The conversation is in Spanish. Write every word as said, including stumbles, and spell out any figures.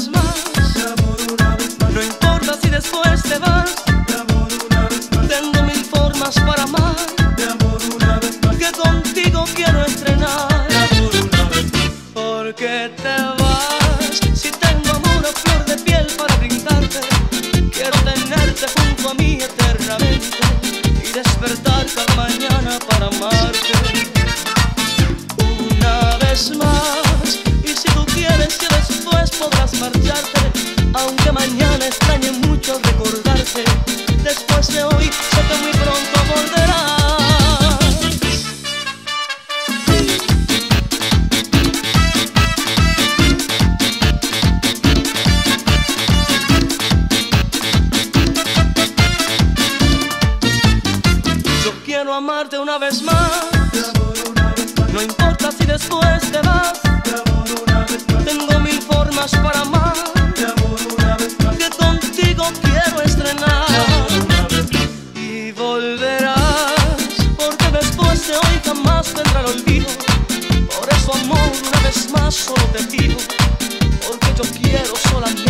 vez más. No importa si después te vas. Tengo mil formas para amar. Que contigo quiero estrenar. Porque te vas. Si tengo amor a flor de piel para brindarte, quiero tenerte junto a mí eternamente y despertar cada mañana para amarte una vez más. Y si tú quieres que después podrás marcharte, aunque mañana extrañe mucho recordarte, después de hoy sé que muy pronto volverás. Quiero amarte una vez más. No importa si después te vas. Tengo mil formas para amar. Que contigo quiero estrenar. Y volverás, porque después de hoy jamás vendrá el olvido. Por eso, amor, una vez más solo te digo, porque yo quiero solamente